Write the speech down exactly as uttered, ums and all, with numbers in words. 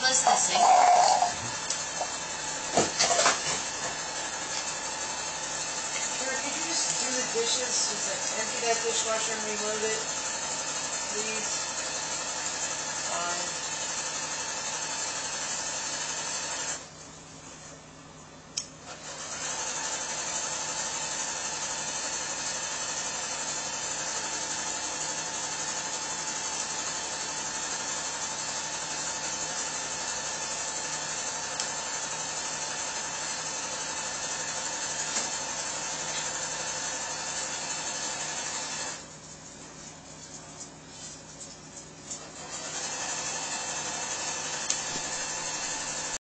was the sink? Kara, could you just do the dishes? Just like empty that dishwasher and reload it, please?